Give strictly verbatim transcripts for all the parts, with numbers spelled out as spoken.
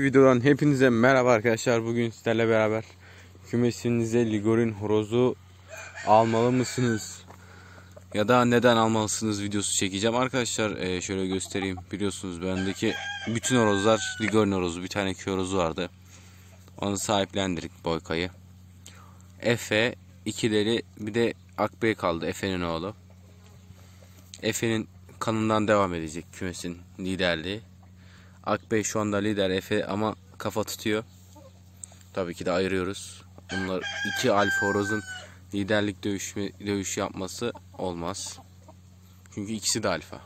videodan hepinize merhaba arkadaşlar. Bugün sizlerle beraber kümesinize Ligorin horozu almalı mısınız ya da neden almalısınız videosu çekeceğim arkadaşlar. Ee, şöyle göstereyim, biliyorsunuz bendeki bütün horozlar Ligorin horozu. Bir tane köy horozu vardı, onu sahiplendirdik, Boyka'yı. Efe, ikileri, bir de Akbey kaldı, Efe'nin oğlu. Efe'nin kanından devam edecek kümesin liderliği. Akbey şu anda lider, Efe ama kafa tutuyor. Tabii ki de ayırıyoruz. Bunlar iki alfa horozun liderlik dövüşme, dövüş yapması olmaz. Çünkü ikisi de alfa.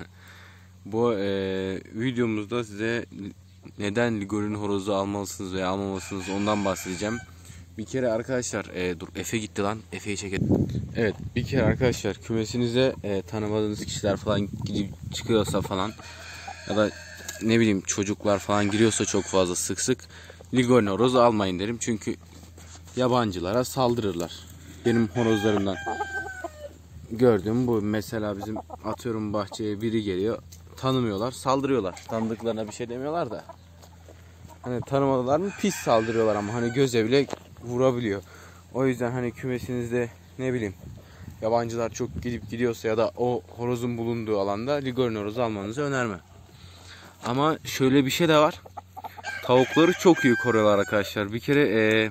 Bu e, videomuzda size neden Ligorin horozu almalısınız veya almamalısınız ondan bahsedeceğim. Bir kere arkadaşlar, e, dur Efe gitti lan. Efe'yi çekelim. Evet, bir kere arkadaşlar kümesinize e, tanımadığınız kişiler falan gidip çıkıyorsa falan ya da ne bileyim çocuklar falan giriyorsa çok fazla sık sık Ligorin horozu almayın derim. Çünkü yabancılara saldırırlar. Benim horozlarımdan gördüğüm bu. Mesela bizim atıyorum bahçeye biri geliyor, tanımıyorlar, saldırıyorlar. Tanıdıklarına bir şey demiyorlar da hani tanımadılar mı pis saldırıyorlar, ama hani göze bile vurabiliyor. O yüzden hani kümesinizde ne bileyim yabancılar çok gidip gidiyorsa ya da o horozun bulunduğu alanda Ligorin horozu almanızı önermem. Ama şöyle bir şey de var. Tavukları çok iyi koruyorlar arkadaşlar. Bir kere ee,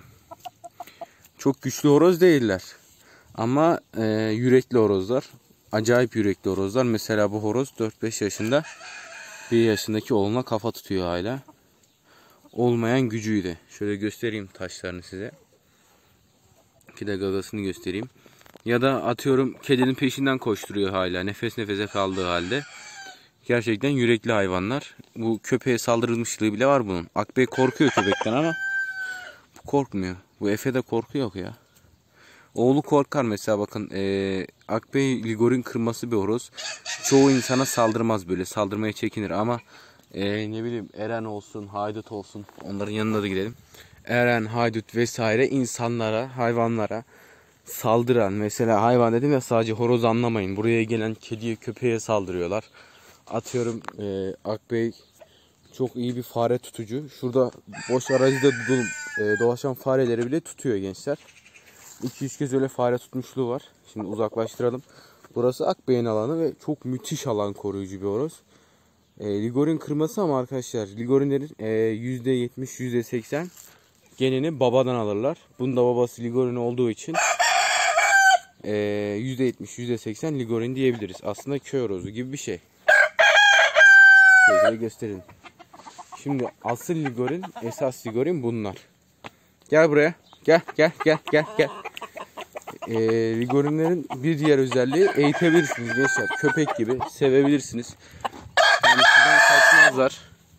çok güçlü horoz değiller. Ama ee, yürekli horozlar. Acayip yürekli horozlar. Mesela bu horoz dört beş yaşında. bir yaşındaki oğluna kafa tutuyor hala. Olmayan gücüydü. Şöyle göstereyim taşlarını size. Bir de gagasını göstereyim. Ya da atıyorum kedinin peşinden koşturuyor hala. Nefes nefese kaldığı halde. Gerçekten yürekli hayvanlar. Bu köpeğe saldırılmışlığı bile var bunun. Akbey korkuyor köpekten ama bu korkmuyor. Bu Efe'de korku yok ya. Oğlu korkar mesela, bakın. Ee, Akbey Ligorin kırması bir horoz. Çoğu insana saldırmaz, böyle saldırmaya çekinir ama ee, ne bileyim Eren olsun, Haydut olsun, onların yanına da gidelim. Eren, Haydut vesaire insanlara, hayvanlara saldıran, mesela hayvan dedim ya, sadece horoz anlamayın. Buraya gelen kediye, köpeğe saldırıyorlar. Atıyorum e, Akbey çok iyi bir fare tutucu. Şurada boş arazide e, dolaşan fareleri bile tutuyor gençler. iki üç kez öyle fare tutmuşluğu var. Şimdi uzaklaştıralım. Burası Akbey'in alanı ve çok müthiş alan koruyucu bir horoz. E, Ligorin kırması ama arkadaşlar Ligorinlerin e, yüzde yetmiş yüzde seksen genini babadan alırlar. Bunun da babası Ligorin olduğu için e, yüzde yetmiş yüzde seksen Ligorin diyebiliriz. Aslında köy horozu gibi bir şey. Şöyle gösterin. Şimdi asıl Ligorin, esas Ligorin bunlar. Gel buraya. Gel gel gel gel gel. Ee, Ligorinlerin bir diğer özelliği, eğitebilirsiniz gençler. Köpek gibi sevebilirsiniz. Yani sizden kaçmazlar.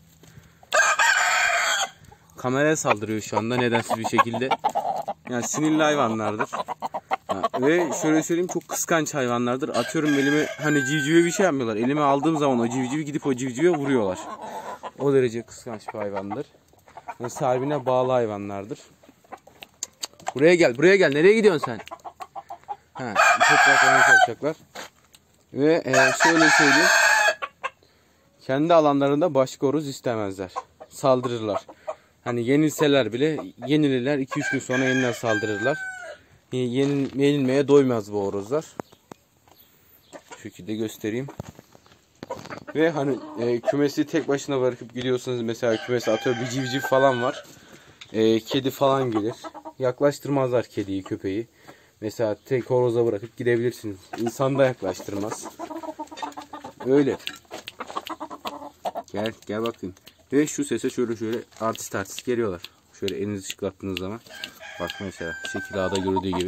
Kameraya saldırıyor şu anda nedensiz bir şekilde. Yani sinirli hayvanlardır. Ha, ve şöyle söyleyeyim, çok kıskanç hayvanlardır. Atıyorum elime, hani civcive bir şey yapmıyorlar. Elime aldığım zaman o civcivi gidip o civcive vuruyorlar. O derece kıskanç bir hayvandır. Yani sahibine bağlı hayvanlardır. Buraya gel, buraya gel. Nereye gidiyorsun sen? Ha, topraklarını yapacaklar. Ve e, şöyle söyleyeyim. Kendi alanlarında başka horoz istemezler. Saldırırlar. Hani yenilseler bile yenilirler. iki üç gün sonra yeniden saldırırlar. Yenil, yenilmeye doymaz bu horozlar. Şu şekilde göstereyim. Ve hani e, kümesi tek başına bırakıp gidiyorsanız, mesela kümesi atıyor bir civciv falan var. E, kedi falan gelir. Yaklaştırmazlar kediyi, köpeği. Mesela tek horoza bırakıp gidebilirsiniz. İnsan da yaklaştırmaz. Öyle. Gel gel bakayım. Ve şu sese şöyle şöyle artist artist geliyorlar. Şöyle elinizi çıkarttığınız zaman. Bak mesela şekil ağda görüldüğü gibi.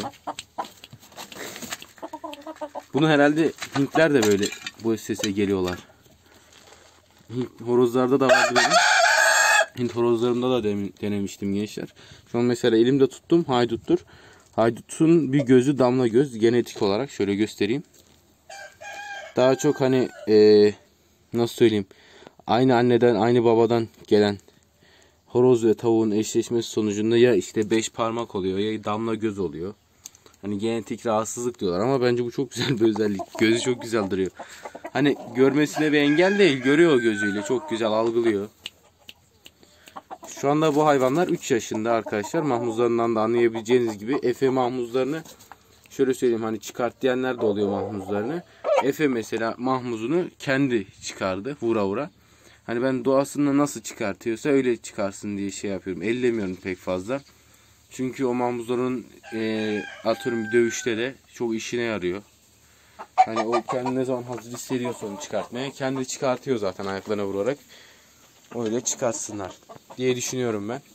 Bunu herhalde Hintler de böyle bu sese geliyorlar. Hint horozlarda da vardı benim. Hint horozlarımda da denemiştim gençler. Şu an mesela elimde tuttum, hayduttur. Haydutun bir gözü damla göz, genetik olarak şöyle göstereyim. Daha çok hani ee, nasıl söyleyeyim, aynı anneden aynı babadan gelen horoz ve tavuğun eşleşmesi sonucunda ya işte beş parmak oluyor ya damla göz oluyor. Hani genetik rahatsızlık diyorlar ama bence bu çok güzel bir özellik. Gözü çok güzel duruyor. Hani görmesine bir engel değil, görüyor gözüyle, çok güzel algılıyor. Şu anda bu hayvanlar üç yaşında arkadaşlar. Mahmuzlarından da anlayabileceğiniz gibi Efe mahmuzlarını şöyle söyleyeyim, hani çıkart diyenler de oluyor mahmuzlarını. Efe mesela mahmuzunu kendi çıkardı vura vura. Hani ben doğasında nasıl çıkartıyorsa öyle çıkarsın diye şey yapıyorum. Ellemiyorum pek fazla. Çünkü o mahmuzların e, atıyorum bir dövüşte de çok işine yarıyor. Hani o kendi ne zaman hazır hissediyorsa onu çıkartmaya kendi çıkartıyor zaten ayaklarına vurarak. Öyle çıkartsınlar diye düşünüyorum ben.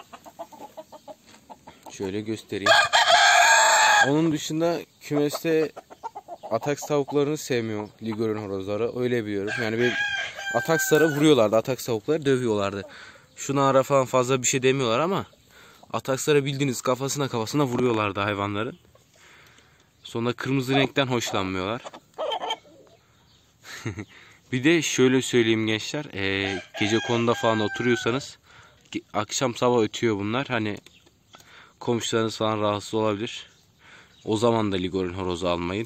Şöyle göstereyim. Onun dışında kümeste ataks tavuklarını sevmiyor Ligor'un horozları. Öyle biliyorum. Yani bir atakslara vuruyorlardı. Ataks tavukları dövüyorlardı. Şuna ara falan fazla bir şey demiyorlar ama atakslara bildiğiniz kafasına kafasına vuruyorlardı hayvanların. Sonra kırmızı renkten hoşlanmıyorlar. Bir de şöyle söyleyeyim gençler. E, gece konuda falan oturuyorsanız akşam sabah ötüyor bunlar. Hani komşularınız falan rahatsız olabilir. O zaman da Ligor'un horozu almayın.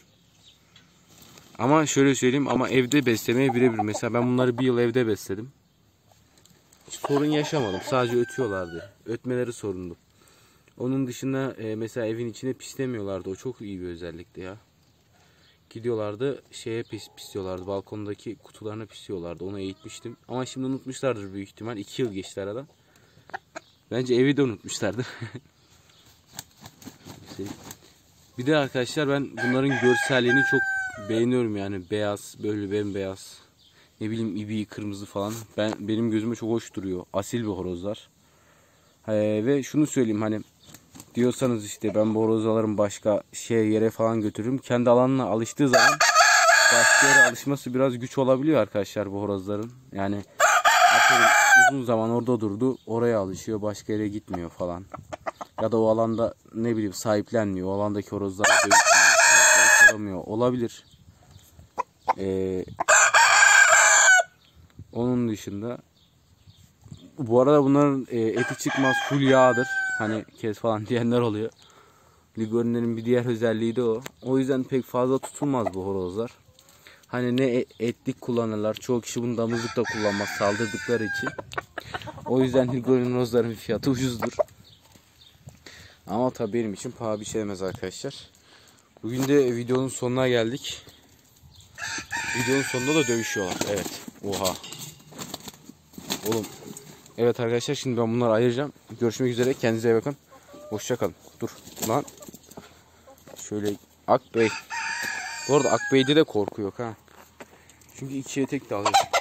Ama şöyle söyleyeyim, ama evde beslemeye birebir. Mesela ben bunları bir yıl evde besledim. Hiç sorun yaşamadım. Sadece ötüyorlardı. Ötmeleri sorundu. Onun dışında e, mesela evin içine pislemiyorlardı. O çok iyi bir özellikti ya. Gidiyorlardı şeye pis pisliyorlardı. Balkondaki kutularına pisliyorlardı. Onu eğitmiştim. Ama şimdi unutmuşlardır büyük ihtimal. iki yıl geçti aradan. Bence evi de unutmuşlardır. Bir de arkadaşlar ben bunların görselliğini çok beğeniyorum yani. Beyaz, böyle bembeyaz. Ne bileyim ibiği kırmızı falan. Ben benim gözüme çok hoş duruyor. Asil bir horozlar. Ee, ve şunu söyleyeyim, hani diyorsanız işte ben bu horozların başka şey yere falan götürürüm. Kendi alanına alıştığı zaman başka yere alışması biraz güç olabiliyor arkadaşlar bu horozların. Yani atıyorum uzun zaman orada durdu, oraya alışıyor, başka yere gitmiyor falan. Ya da o alanda ne bileyim sahiplenmiyor. O alandaki horozlara dövüşmüyor. Olabilir. Ee, onun dışında bu arada bunların e, eti çıkmaz, full yağdır. Hani kes falan diyenler oluyor. Ligor'un bir diğer özelliği de o. O yüzden pek fazla tutulmaz bu horozlar. Hani ne etlik kullanırlar. Çoğu kişi bunu damızlıkta kullanmaz saldırdıkları için. O yüzden Ligor'un horozların fiyatı ucuzdur. Ama tabii benim için paha biçilemez arkadaşlar. Bugün de videonun sonuna geldik. Videonun sonunda da dövüşüyorlar. Evet. Oha. Oğlum. Evet arkadaşlar, şimdi ben bunları ayıracağım. Görüşmek üzere. Kendinize iyi bakın. Hoşça kalın. Dur. Lan. Şöyle Akbey. Bu arada Akbey'de de korku yok ha. Çünkü ikiye tek de alıyor.